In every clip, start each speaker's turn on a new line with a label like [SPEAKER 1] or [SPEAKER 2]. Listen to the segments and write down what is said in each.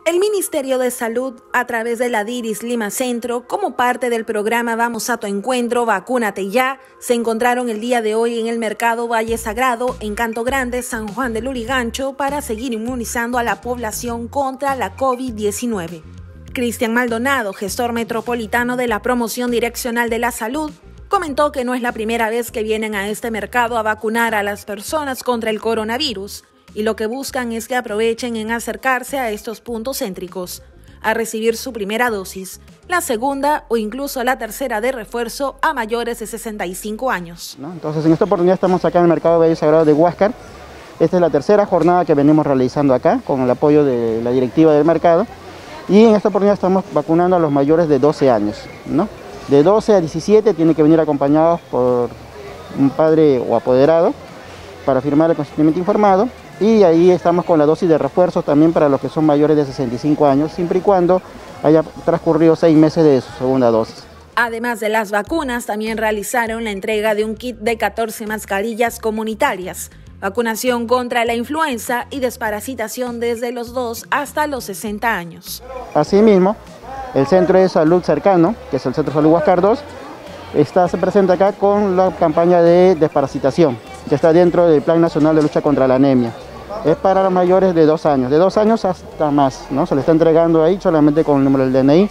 [SPEAKER 1] El Ministerio de Salud, a través de la DIRIS Lima Centro, como parte del programa Vamos a tu Encuentro, Vacúnate Ya, se encontraron el día de hoy en el Mercado Valle Sagrado, en Canto Grande, San Juan de Lurigancho, para seguir inmunizando a la población contra la COVID-19. Cristian Maldonado, gestor metropolitano de la Promoción Direccional de la Salud, comentó que no es la primera vez que vienen a este mercado a vacunar a las personas contra el coronavirus, y lo que buscan es que aprovechen en acercarse a estos puntos céntricos a recibir su primera dosis, la segunda o incluso la tercera de refuerzo a mayores de 65 años.
[SPEAKER 2] Entonces, en esta oportunidad estamos acá en el Mercado Valle Sagrado de Huáscar. Esta es la tercera jornada que venimos realizando acá con el apoyo de la directiva del mercado, y en esta oportunidad estamos vacunando a los mayores de 12 años, ¿no? De 12 a 17 tienen que venir acompañados por un padre o apoderado para firmar el consentimiento informado. Y ahí estamos con la dosis de refuerzos también para los que son mayores de 65 años, siempre y cuando haya transcurrido 6 meses de su segunda dosis.
[SPEAKER 1] Además de las vacunas, también realizaron la entrega de un kit de 14 mascarillas comunitarias, vacunación contra la influenza y desparasitación desde los 2 hasta los 60 años.
[SPEAKER 2] Asimismo, el Centro de Salud cercano, que es el Centro de Salud Huáscar 2, se presenta acá con la campaña de desparasitación, que está dentro del Plan Nacional de Lucha contra la Anemia. Es para los mayores de 2 años, de 2 años hasta más, ¿no? Se le está entregando ahí solamente con el número del DNI.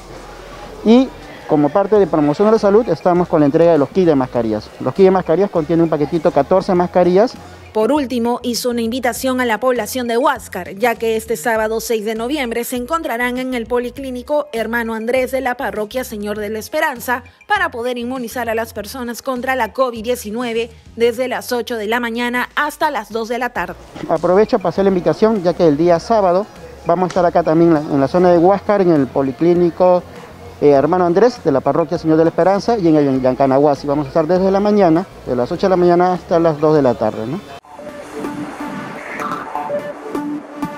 [SPEAKER 2] Y como parte de promoción de la salud, estamos con la entrega de los kits de mascarillas. Los kits de mascarillas contienen un paquetito, 14 mascarillas.
[SPEAKER 1] Por último, hizo una invitación a la población de Huáscar, ya que este sábado 6 de noviembre se encontrarán en el Policlínico Hermano Andrés de la Parroquia Señor de la Esperanza para poder inmunizar a las personas contra la COVID-19 desde las 8 de la mañana hasta las 2 de la tarde.
[SPEAKER 2] Aprovecho para hacer la invitación, ya que el día sábado vamos a estar acá también en la zona de Huáscar, en el Policlínico Hermano Andrés de la Parroquia Señor de la Esperanza y en el Yancanahuasi. Vamos a estar desde la mañana, de las 8 de la mañana hasta las 2 de la tarde, ¿no?